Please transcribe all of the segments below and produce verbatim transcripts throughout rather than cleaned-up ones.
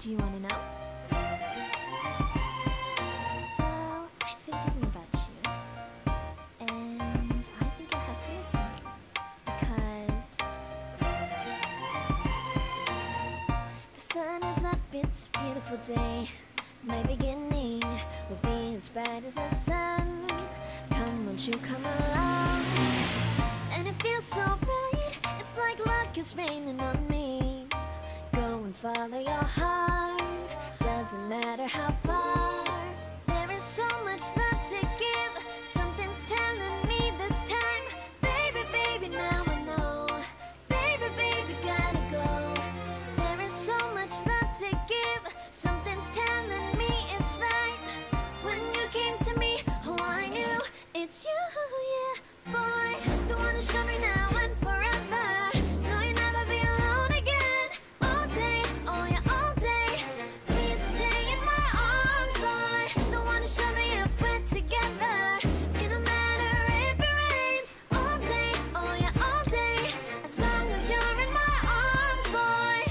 Do you want to know? Well, I've been thinking about you, and I think you'll have to listen, because the sun is up, it's a beautiful day. My beginning will be as bright as the sun. Come, won't you come along? And it feels so bright, it's like luck is raining on me. Go and follow your heart, doesn't matter how far. There is so much love to give, something's telling me this time. Baby, baby, now I know. Baby, baby, gotta go. There is so much love to give, something's telling me it's right. When you came to me, oh, I knew it's you, yeah, boy. The one to show me now and forever. No, you'll never be alone again. All day, oh yeah, all day. Please stay in my arms, boy. The one to show me if we're together. It don't matter if it rains. All day, oh yeah, all day. As long as you're in my arms, boy.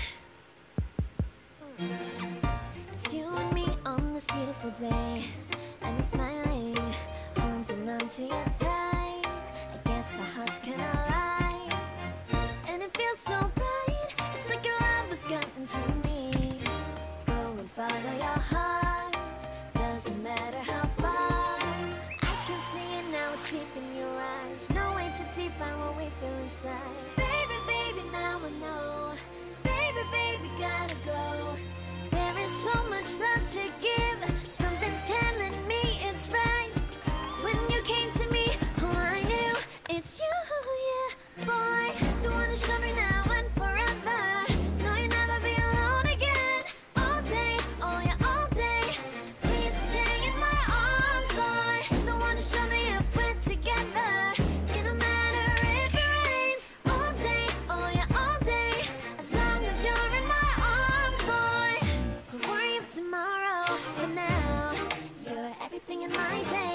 It's you and me on this beautiful day, and you're smiling, holding on to your tight. I guess our hearts can align, and it feels so bright. It's like your love has gotten to me. Go and follow your heart, doesn't matter how far. I can see it now, it's deep in your eyes. No way to define what we feel inside. Baby, baby, now I know. Baby, baby, gotta go. There is so much love to give, something's telling me it's right. When you came to me, oh, I knew it's you, yeah, boy. The one to show me now and forever. No, you'll never be alone again. All day, oh yeah, all day. Please stay in my arms, boy. The one to show me if we're together. It don't matter if it rains. All day, oh yeah, all day. As long as you're in my arms, boy. Don't worry of tomorrow, for now you're everything in my day.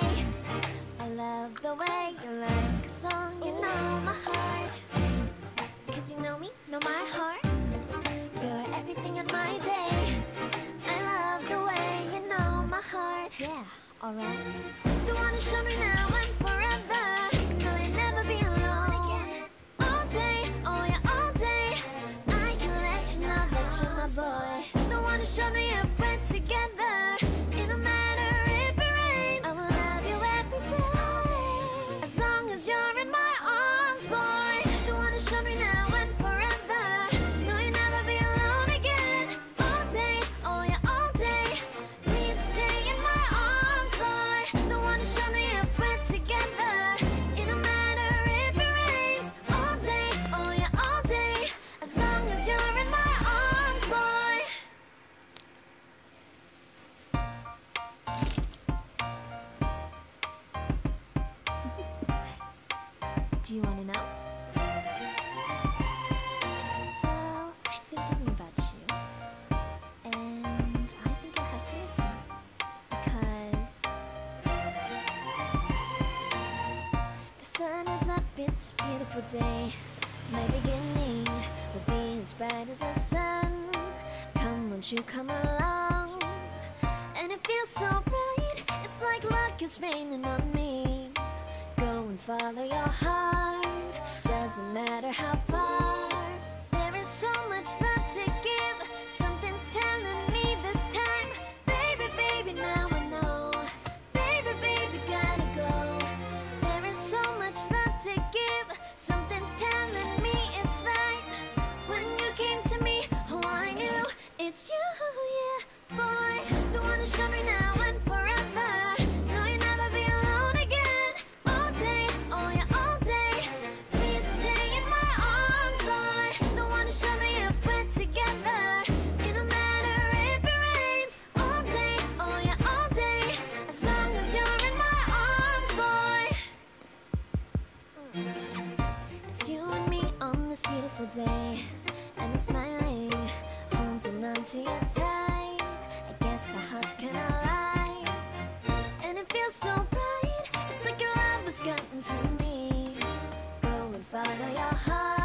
I love the way you like a song, you know my heart. Cause you know me, know my heart. You're everything in my day. I love the way you know my heart. Yeah, alright. The one to show me now and forever. No, you'll never be alone again. All day, oh yeah, all day. I can let you know that you're my boy. The one to show me if we're together. It don't matter if it rains. I will love you every day. As long as you're in my arms, boy. The one to show me now and forever. No, you'll never be alone again. All day, oh yeah, all day. Please stay in my arms, boy. The one to show me if we're together. It don't matter if it rains. All day, oh yeah, all day. As long as you're in my arms, boy. Do you want to know? Well, I've been thinking about you, and I think you'll have to listen, because the sun is up, it's a beautiful day. My beginning will be as bright as the sun. Come, won't you come along? And it feels so bright, it's like luck is raining on me. Go and follow your heart, doesn't matter how far. There is so much love to give, something's telling me this time. Baby, baby, now I know. Baby, baby, gotta go. There is so much love to give, something's telling me it's right. When you came to me, oh, I knew it's you, yeah, boy. The one to show me now and forever. No, you'll never be alone again. All day, oh yeah, all day. Please stay in my arms, boy. The one to show me if we're together. It don't matter if it rains. All day, oh yeah, all day. As long as you're in my arms, boy. It's you and me on this beautiful day, and you're smiling, holding on to your tight. I guess our hearts can align, and it feels so bright. It's like your love has gotten to me. Go and follow your heart.